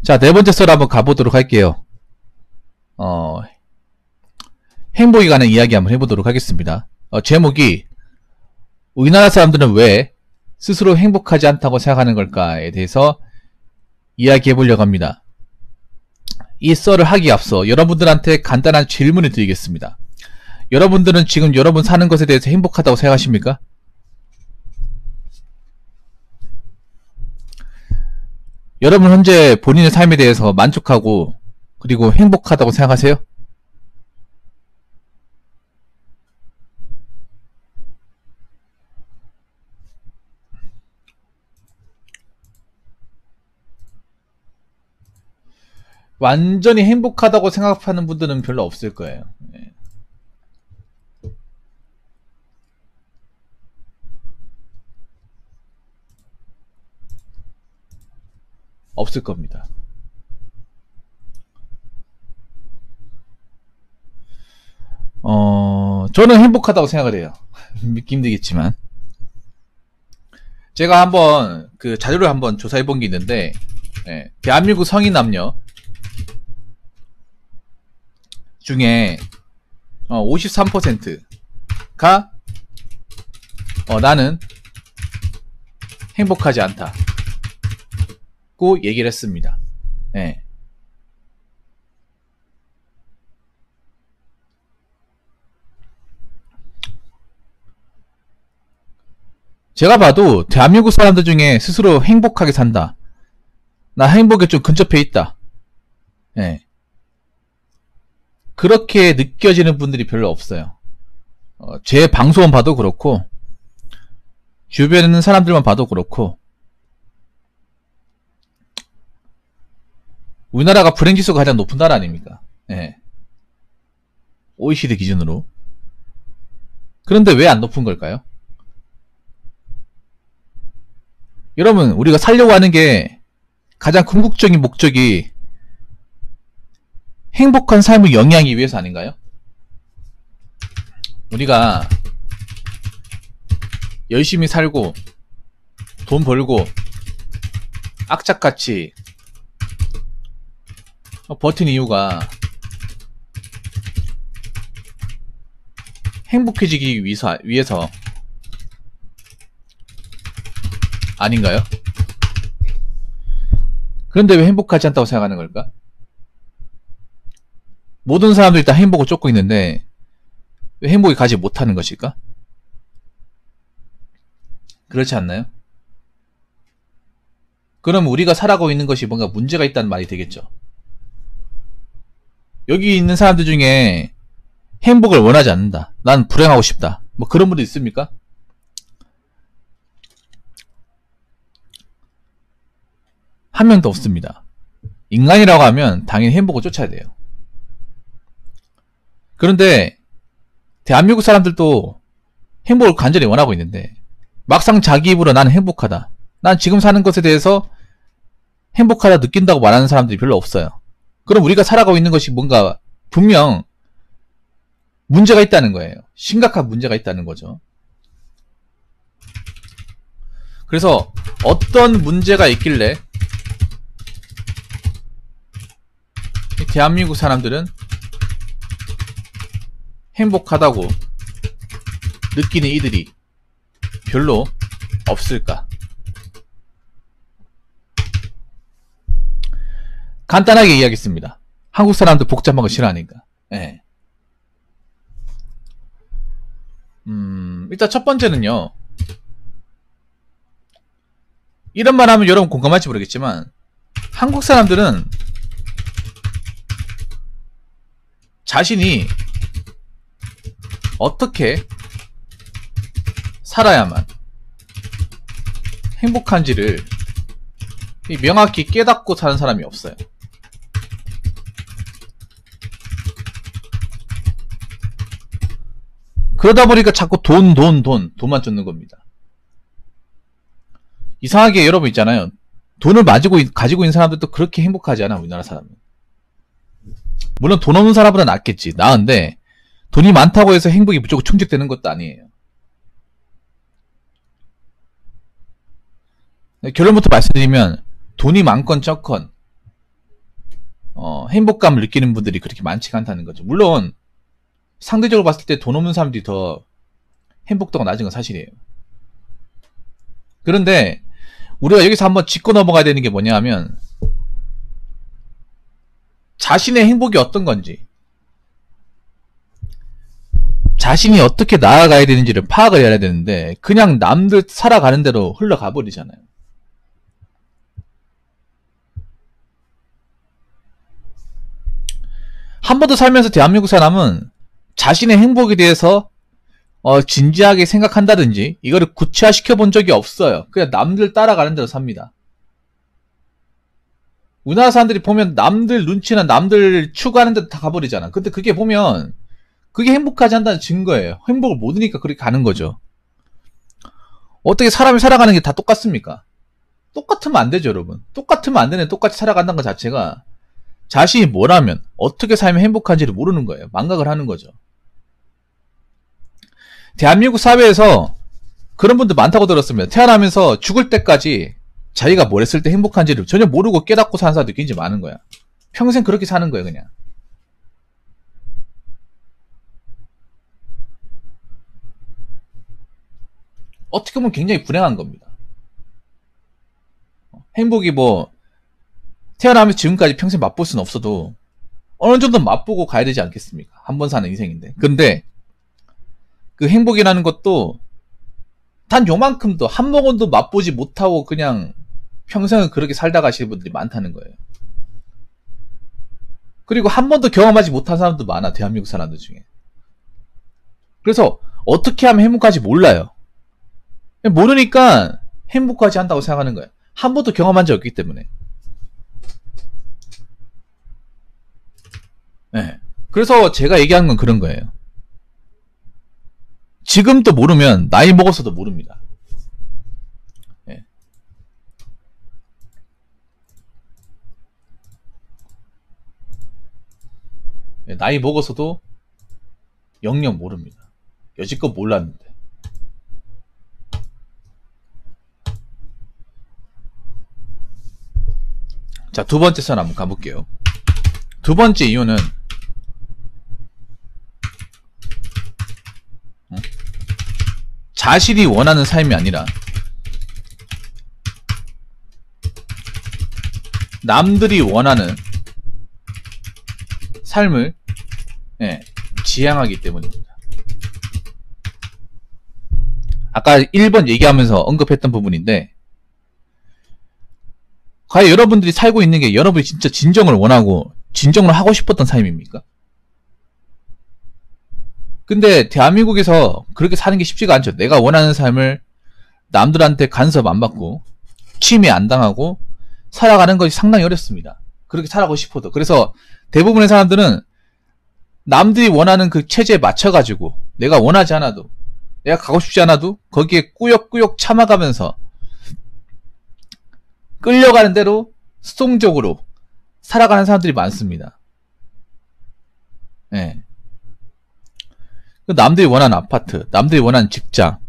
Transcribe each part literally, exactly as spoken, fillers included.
자, 네 번째 썰 한번 가보도록 할게요. 어, 행복에 관한 이야기 한번 해보도록 하겠습니다. 어, 제목이 우리나라 사람들은 왜 스스로 행복하지 않다고 생각하는 걸까에 대해서 이야기해 보려고 합니다. 이 썰을 하기 앞서 여러분들한테 간단한 질문을 드리겠습니다. 여러분들은 지금 여러분 사는 것에 대해서 행복하다고 생각하십니까? 여러분 현재 본인의 삶에 대해서 만족하고 그리고 행복하다고 생각하세요? 완전히 행복하다고 생각하는 분들은 별로 없을 거예요. 네. 없을 겁니다. 어, 저는 행복하다고 생각을 해요. 믿기 힘들겠지만. 제가 한번 그 자료를 한번 조사해 본 게 있는데, 네, 대한민국 성인 남녀 중에 어, 오십삼 퍼센트가 어, 나는 행복하지 않다고 얘기를 했습니다. 네. 제가 봐도 대한민국 사람들 중에 스스로 행복하게 산다, 나 행복에 좀 근접해 있다, 네, 그렇게 느껴지는 분들이 별로 없어요. 어, 제 방송만 봐도 그렇고 주변에 있는 사람들만 봐도 그렇고, 우리나라가 불행지수가 가장 높은 나라 아닙니까? 네. 오이시디 기준으로. 그런데 왜 안 높은 걸까요? 여러분, 우리가 살려고 하는 게 가장 궁극적인 목적이 행복한 삶을 영위하기 위해서 아닌가요? 우리가 열심히 살고 돈 벌고 악착같이 버틴 이유가 행복해지기 위해서, 위해서 아닌가요? 그런데 왜 행복하지 않다고 생각하는 걸까? 모든 사람들이 다 행복을 쫓고 있는데 왜 행복에 가지 못하는 것일까? 그렇지 않나요? 그럼 우리가 살아가고 있는 것이 뭔가 문제가 있다는 말이 되겠죠. 여기 있는 사람들 중에 행복을 원하지 않는다, 난 불행하고 싶다, 뭐 그런 분들 있습니까? 한 명도 없습니다. 인간이라고 하면 당연히 행복을 쫓아야 돼요. 그런데 대한민국 사람들도 행복을 간절히 원하고 있는데 막상 자기 입으로 나는 행복하다, 난 지금 사는 것에 대해서 행복하다 느낀다고 말하는 사람들이 별로 없어요. 그럼 우리가 살아가고 있는 것이 뭔가 분명 문제가 있다는 거예요. 심각한 문제가 있다는 거죠. 그래서 어떤 문제가 있길래 대한민국 사람들은 행복하다고 느끼는 이들이 별로 없을까? 간단하게 이야기했습니다. 한국 사람들 복잡한 거 싫어하니까. 네. 음, 일단 첫 번째는요, 이런 말 하면 여러분 공감할지 모르겠지만 한국 사람들은 자신이 어떻게 살아야만 행복한지를 명확히 깨닫고 사는 사람이 없어요. 그러다 보니까 자꾸 돈, 돈, 돈, 돈만 쫓는 겁니다. 이상하게 여러분 있잖아요. 돈을 가지고, 가지고 있는 사람들도 그렇게 행복하지 않아, 우리나라 사람은. 물론 돈 없는 사람보다 낫겠지. 나은데 돈이 많다고 해서 행복이 무조건 충족되는 것도 아니에요. 결론부터 말씀드리면 돈이 많건 적건 어, 행복감을 느끼는 분들이 그렇게 많지가 않다는 거죠. 물론 상대적으로 봤을 때 돈 없는 사람들이 더 행복도가 낮은 건 사실이에요. 그런데 우리가 여기서 한번 짚고 넘어가야 되는 게 뭐냐 하면 자신의 행복이 어떤 건지, 자신이 어떻게 나아가야 되는지를 파악을 해야 되는데 그냥 남들 살아가는 대로 흘러가 버리잖아요. 한 번도 살면서 대한민국 사람은 자신의 행복에 대해서 어, 진지하게 생각한다든지 이거를 구체화시켜 본 적이 없어요. 그냥 남들 따라가는 대로 삽니다. 우리나라 사람들이 보면 남들 눈치나 남들 추구하는 데도 다 가버리잖아. 근데 그게 보면 그게 행복하지 않다는 증거예요. 행복을 모르니까 그렇게 가는 거죠. 어떻게 사람이 살아가는 게 다 똑같습니까? 똑같으면 안 되죠, 여러분. 똑같으면 안 되는 똑같이 살아간다는 것 자체가 자신이 뭐라면 어떻게 살면 행복한지를 모르는 거예요. 망각을 하는 거죠. 대한민국 사회에서 그런 분들 많다고 들었습니다. 태어나면서 죽을 때까지 자기가 뭘 했을 때 행복한지를 전혀 모르고 깨닫고 사는 사람들이 굉장히 많은 거야. 평생 그렇게 사는 거예요, 그냥. 어떻게 보면 굉장히 불행한 겁니다. 행복이 뭐 태어나면서 지금까지 평생 맛볼 수는 없어도 어느 정도 맛보고 가야 되지 않겠습니까? 한 번 사는 인생인데. 근데 그 행복이라는 것도 단 요만큼도 한 모금도 맛보지 못하고 그냥 평생을 그렇게 살다 가시는 분들이 많다는 거예요. 그리고 한 번도 경험하지 못한 사람도 많아, 대한민국 사람들 중에. 그래서 어떻게 하면 행복하지 몰라요. 모르니까 행복하지 않다고 생각하는 거예요. 한 번도 경험한 적이 없기 때문에. 네. 그래서 제가 얘기하는 건 그런 거예요. 지금도 모르면 나이 먹어서도 모릅니다. 네. 네, 나이 먹어서도 영영 모릅니다. 여지껏 몰랐는데. 자, 두 번째 선 한번 가볼게요. 두 번째 이유는 자신이 원하는 삶이 아니라 남들이 원하는 삶을 예, 지향하기 때문입니다. 아까 일 번 얘기하면서 언급했던 부분인데 과연 여러분들이 살고 있는 게 여러분이 진짜 진정을 원하고 진정을 하고 싶었던 삶입니까? 근데 대한민국에서 그렇게 사는 게 쉽지가 않죠. 내가 원하는 삶을 남들한테 간섭 안 받고 침해 안 당하고 살아가는 것이 상당히 어렵습니다. 그렇게 살아가고 싶어도. 그래서 대부분의 사람들은 남들이 원하는 그 체제에 맞춰가지고 내가 원하지 않아도 내가 가고 싶지 않아도 거기에 꾸역꾸역 참아가면서 끌려가는 대로 수동적으로 살아가는 사람들이 많습니다. 예. 남들이 원하는 아파트, 남들이 원하는 직장.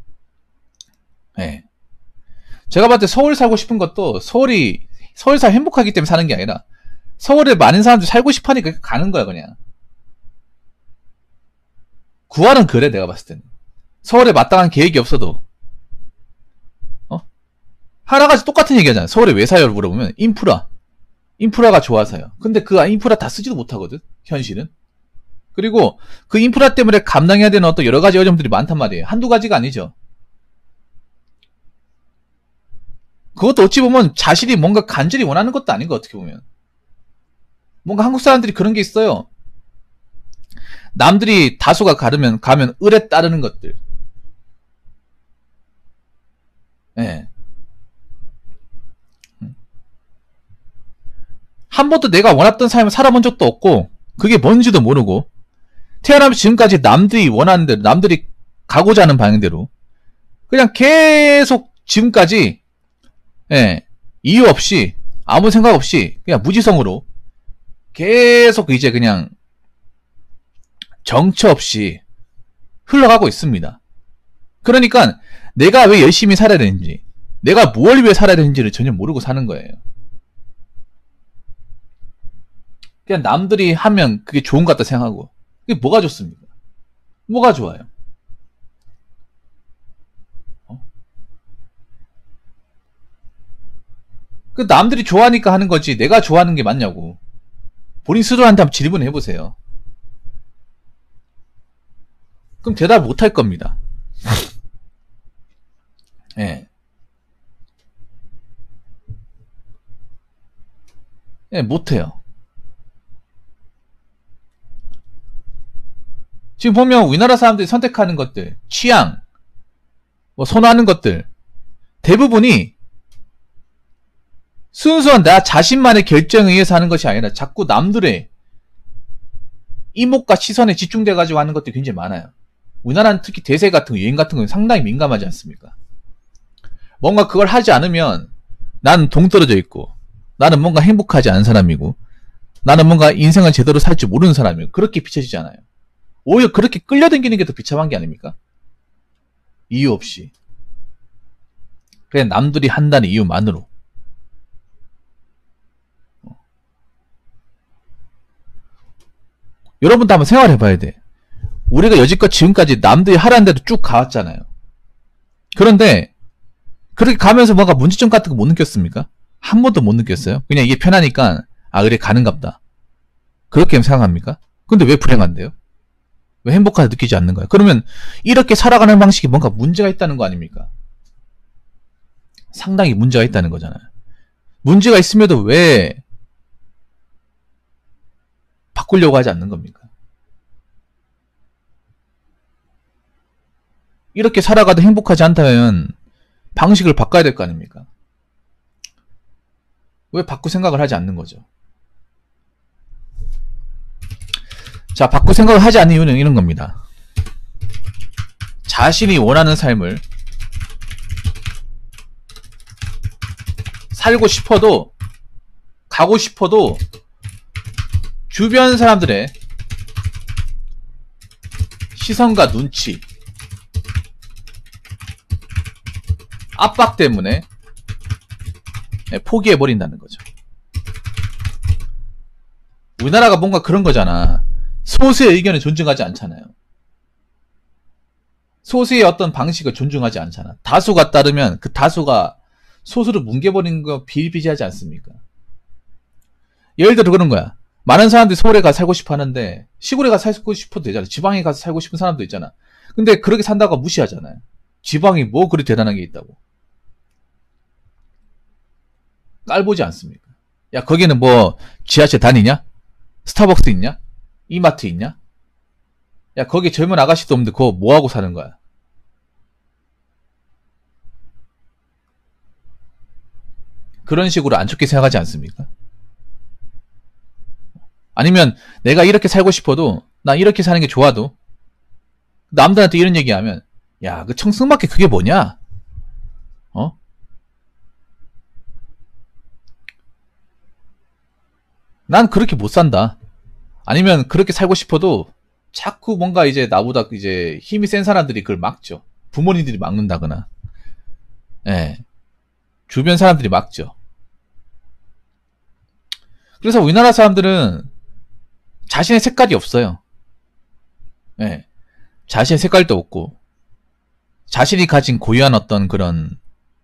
예. 제가 봤을 때 서울 살고 싶은 것도 서울이, 서울 살 행복하기 때문에 사는 게 아니라 서울에 많은 사람들이 살고 싶어 하니까 가는 거야, 그냥. 구할은 그래, 내가 봤을 때는. 서울에 마땅한 계획이 없어도. 어? 하나같이 똑같은 얘기 하잖아. 서울에 왜 사요? 물어보면, 인프라. 인프라가 좋아서요. 근데 그 인프라 다 쓰지도 못하거든, 현실은. 그리고 그 인프라 때문에 감당해야 되는 어떤 여러 가지 어려움들이 많단 말이에요. 한두 가지가 아니죠. 그것도 어찌 보면 자신이 뭔가 간절히 원하는 것도 아닌 거, 어떻게 보면. 뭔가 한국 사람들이 그런 게 있어요. 남들이 다수가 가르면, 가면 을에 따르는 것들. 예. 네. 한 번도 내가 원했던 삶을 살아본 적도 없고, 그게 뭔지도 모르고, 태어나면 지금까지 남들이 원하는 대로, 남들이 가고자 하는 방향대로, 그냥 계속 지금까지, 예, 이유 없이, 아무 생각 없이, 그냥 무지성으로, 계속 이제 그냥, 정처 없이 흘러가고 있습니다. 그러니까, 내가 왜 열심히 살아야 되는지, 내가 뭘 위해 살아야 되는지를 전혀 모르고 사는 거예요. 그냥 남들이 하면 그게 좋은 것 같다 생각하고. 그게 뭐가 좋습니까? 뭐가 좋아요? 어? 그 남들이 좋아하니까 하는 거지 내가 좋아하는 게 맞냐고. 본인 스스로한테 한번 질문을 해보세요. 그럼 대답 못 할 겁니다. 예. 네. 예, 못해요. 지금 보면 우리나라 사람들이 선택하는 것들, 취향, 뭐 선호하는 것들 대부분이 순수한 나 자신만의 결정에 의해서 하는 것이 아니라 자꾸 남들의 이목과 시선에 집중돼가지고 하는 것들이 굉장히 많아요. 우리나라는 특히 대세 같은 거, 유행 같은 거 상당히 민감하지 않습니까? 뭔가 그걸 하지 않으면 나는 동떨어져 있고 나는 뭔가 행복하지 않은 사람이고 나는 뭔가 인생을 제대로 살 줄 모르는 사람이고 그렇게 비춰지잖아요. 오히려 그렇게 끌려다니는 게 더 비참한 게 아닙니까? 이유 없이. 그냥 남들이 한다는 이유만으로. 여러분도 한번 생각해봐야 돼. 우리가 여지껏 지금까지 남들이 하라는 대로 쭉 가왔잖아요. 그런데 그렇게 가면서 뭔가 문제점 같은 거 못 느꼈습니까? 한 번도 못 느꼈어요. 그냥 이게 편하니까 아 그래 가는갑다. 그렇게 생각합니까? 근데 왜 불행한데요? 왜 행복하다 느끼지 않는 거야? 그러면 이렇게 살아가는 방식이 뭔가 문제가 있다는 거 아닙니까? 상당히 문제가 있다는 거잖아요. 문제가 있음에도 왜 바꾸려고 하지 않는 겁니까? 이렇게 살아가도 행복하지 않다면 방식을 바꿔야 될 거 아닙니까? 왜 바꿀 생각을 하지 않는 거죠? 자, 바꿀 생각을 하지 않는 이유는 이런 겁니다. 자신이 원하는 삶을 살고 싶어도 가고 싶어도 주변 사람들의 시선과 눈치, 압박 때문에 포기해버린다는 거죠. 우리나라가 뭔가 그런 거잖아. 소수의 의견을 존중하지 않잖아요. 소수의 어떤 방식을 존중하지 않잖아. 다수가 따르면 그 다수가 소수를 뭉개버리는 거 비일비재하지 않습니까? 예를 들어 그런 거야. 많은 사람들이 서울에 가서 살고 싶어 하는데 시골에 가서 살고 싶어도 되잖아. 지방에 가서 살고 싶은 사람도 있잖아. 근데 그렇게 산다고 무시하잖아요. 지방이 뭐 그리 대단한 게 있다고. 깔보지 않습니까? 야 거기는 뭐 지하철 다니냐? 스타벅스 있냐? 이마트 있냐? 야 거기 젊은 아가씨도 없는데 그거 뭐하고 사는 거야? 그런 식으로 안 좋게 생각하지 않습니까? 아니면 내가 이렇게 살고 싶어도 나 이렇게 사는 게 좋아도 남들한테 이런 얘기하면 야 그 청승맞게 그게 뭐냐? 어? 난 그렇게 못 산다. 아니면 그렇게 살고 싶어도 자꾸 뭔가 이제 나보다 이제 힘이 센 사람들이 그걸 막죠. 부모님들이 막는다거나, 예, 주변 사람들이 막죠. 그래서 우리나라 사람들은 자신의 색깔이 없어요. 예, 자신의 색깔도 없고 자신이 가진 고유한 어떤 그런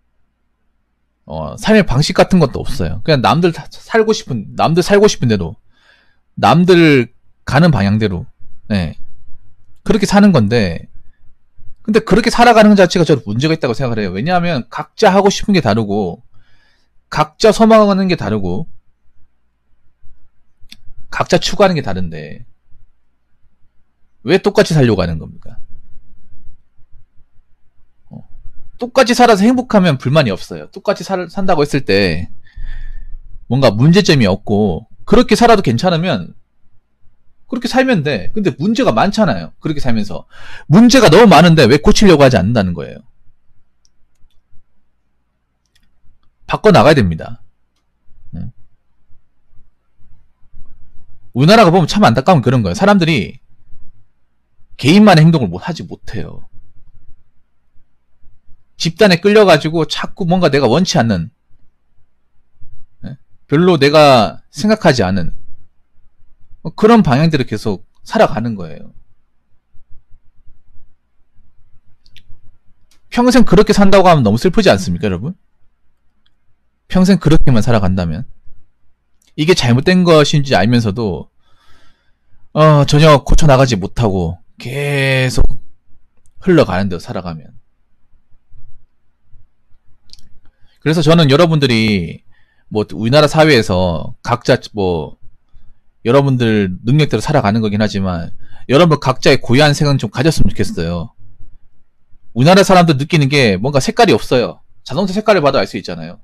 어, 삶의 방식 같은 것도 없어요. 그냥 남들 살고 싶은 남들 살고 싶은 대로 남들 가는 방향대로 네. 그렇게 사는 건데 근데 그렇게 살아가는 것 자체가 저는 문제가 있다고 생각을 해요. 왜냐하면 각자 하고 싶은 게 다르고 각자 소망하는 게 다르고 각자 추구하는 게 다른데 왜 똑같이 살려고 하는 겁니까? 어. 똑같이 살아서 행복하면 불만이 없어요. 똑같이 살, 산다고 했을 때 뭔가 문제점이 없고 그렇게 살아도 괜찮으면 그렇게 살면 돼. 근데 문제가 많잖아요. 그렇게 살면서. 문제가 너무 많은데 왜 고치려고 하지 않는다는 거예요. 바꿔나가야 됩니다. 응. 우리나라가 보면 참 안타까운 그런 거예요. 사람들이 개인만의 행동을 못 하지 못해요. 집단에 끌려가지고 자꾸 뭔가 내가 원치 않는 별로 내가 생각하지 않은 그런 방향대로 계속 살아가는 거예요. 평생 그렇게 산다고 하면 너무 슬프지 않습니까, 여러분? 평생 그렇게만 살아간다면. 이게 잘못된 것인지 알면서도 어, 전혀 고쳐나가지 못하고 계속 흘러가는 대로 살아가면. 그래서 저는 여러분들이 뭐 우리나라 사회에서 각자 뭐 여러분들 능력대로 살아가는 거긴 하지만 여러분 각자의 고유한 생각은 좀 가졌으면 좋겠어요. 우리나라 사람들 느끼는 게 뭔가 색깔이 없어요. 자동차 색깔을 봐도 알 수 있잖아요.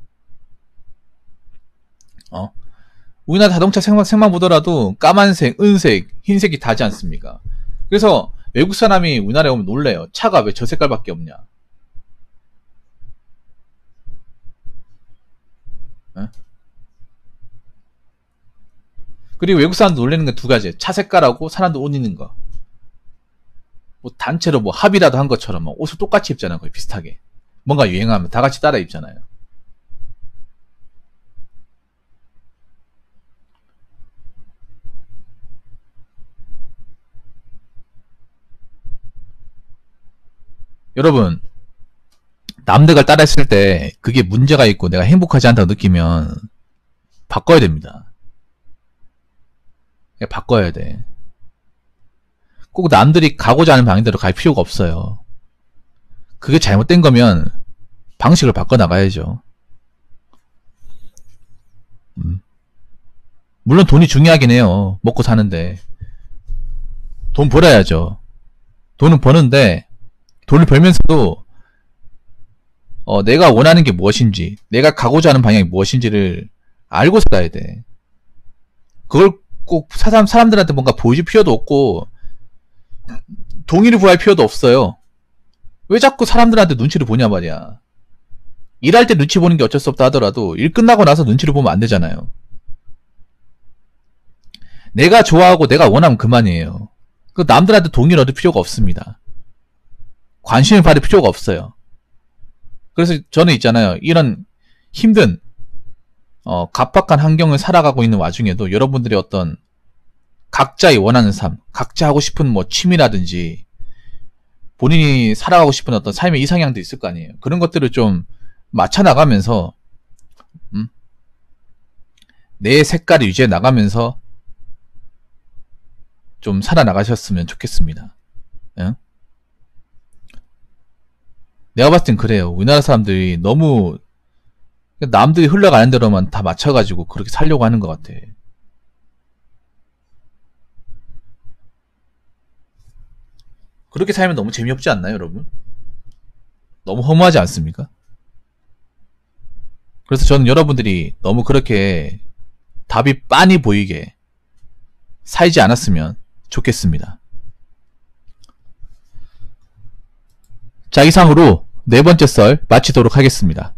어? 우리나라 자동차 색만, 색만 보더라도 까만색, 은색, 흰색이 다지 않습니까? 그래서 외국 사람이 우리나라에 오면 놀래요. 차가 왜 저 색깔밖에 없냐? 어? 그리고 외국 사람들 놀래는 게 두 가지. 차 색깔하고 사람들 옷 입는 거. 뭐 단체로 뭐 합의라도 한 것처럼 막 옷을 똑같이 입잖아요. 거의 비슷하게. 뭔가 유행하면 다 같이 따라 입잖아요. 여러분, 남들 걸 따라했을 때 그게 문제가 있고 내가 행복하지 않다고 느끼면 바꿔야 됩니다. 바꿔야 돼. 꼭 남들이 가고자 하는 방향대로 갈 필요가 없어요. 그게 잘못된 거면 방식을 바꿔나가야죠. 음. 물론 돈이 중요하긴 해요. 먹고 사는데. 돈 벌어야죠. 돈은 버는데 돈을 벌면서도 어, 내가 원하는 게 무엇인지, 내가 가고자 하는 방향이 무엇인지를 알고 살아야 돼. 그걸 꼭 사람, 사람들한테 뭔가 보여줄 필요도 없고 동의를 구할 필요도 없어요. 왜 자꾸 사람들한테 눈치를 보냐 말이야. 일할 때 눈치 보는 게 어쩔 수 없다 하더라도 일 끝나고 나서 눈치를 보면 안 되잖아요. 내가 좋아하고 내가 원하면 그만이에요. 그 남들한테 동의를 얻을 필요가 없습니다. 관심을 받을 필요가 없어요. 그래서 저는 있잖아요. 이런 힘든 어, 각박한 환경을 살아가고 있는 와중에도 여러분들의 어떤 각자의 원하는 삶, 각자 하고 싶은 뭐 취미라든지 본인이 살아가고 싶은 어떤 삶의 이상향도 있을 거 아니에요. 그런 것들을 좀 맞춰 나가면서 음? 내 색깔을 유지해 나가면서 좀 살아나가셨으면 좋겠습니다. 응? 내가 봤을 땐 그래요. 우리나라 사람들이 너무 남들이 흘러가는 대로만 다 맞춰가지고 그렇게 살려고 하는 것 같아. 그렇게 살면 너무 재미없지 않나요, 여러분? 너무 허무하지 않습니까? 그래서 저는 여러분들이 너무 그렇게 답이 빤히 보이게 살지 않았으면 좋겠습니다. 자, 이상으로 네 번째 썰 마치도록 하겠습니다.